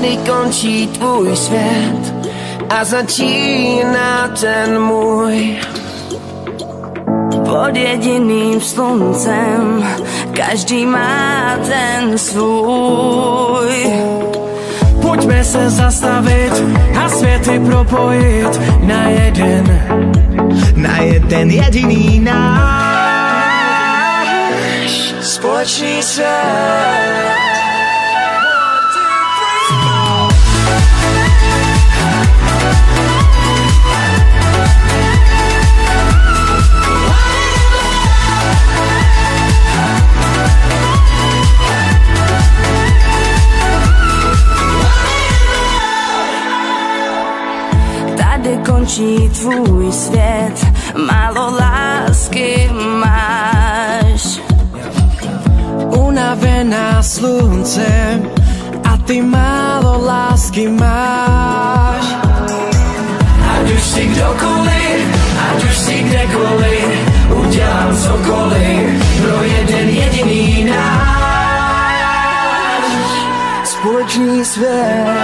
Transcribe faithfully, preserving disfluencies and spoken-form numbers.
Tady končí tvůj svět a začíná ten můj. Pod jediným sluncem každý má ten svůj. Pojďme se zastavit a světy propojit na jeden, na jeden jediný náš společný svět. Tady končí tvůj svět, málo lásky máš. Unavená sluncem a ty málo lásky máš. Ať už si kdokoliv, ať už si kdekoliv, udělám cokoliv pro jeden jediný náš společný svět.